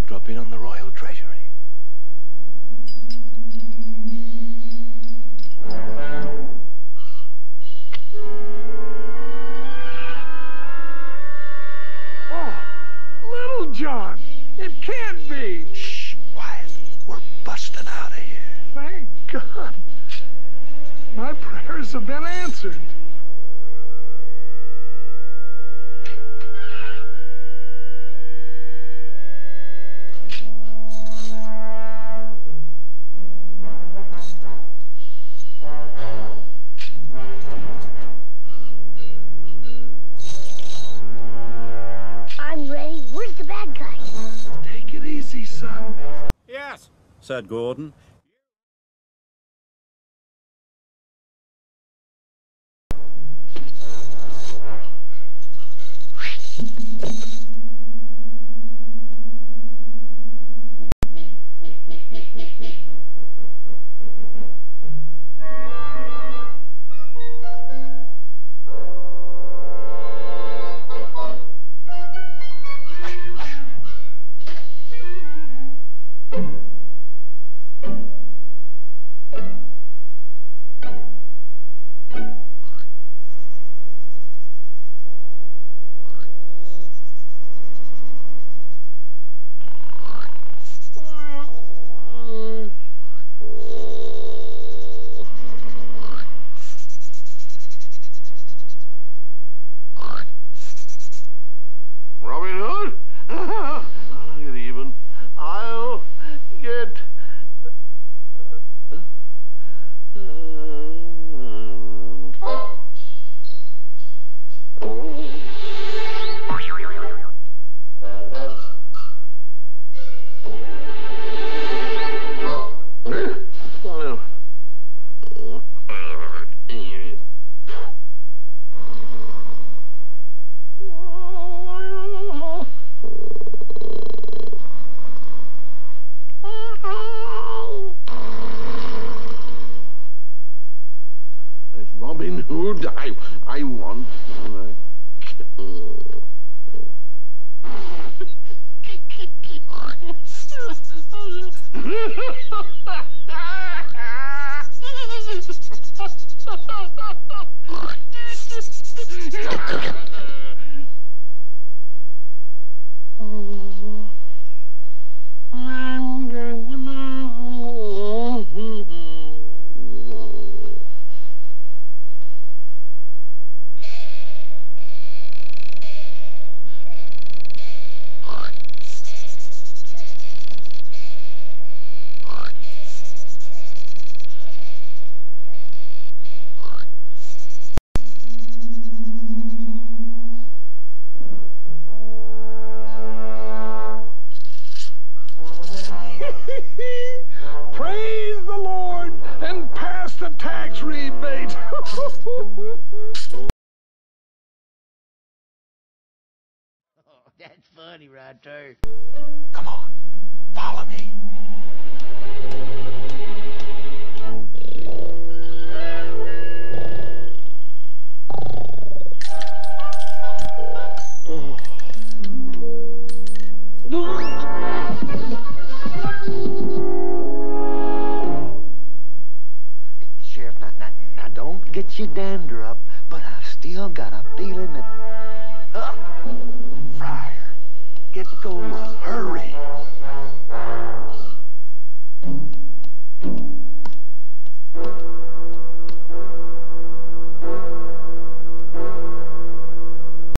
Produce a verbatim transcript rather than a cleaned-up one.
drop in on the Royal Treasury. John, it can't be. Shh, quiet. We're busting out of here. Thank God. My prayers have been answered. Son. Yes, said Gordon. I, I want... Praise the Lord and pass the tax rebate. Oh, that's funny right there. Come on, follow me. Sheriff, now, now, now don't get your dander up, but I've still got a feeling that... Uh, Friar, get going, hurry.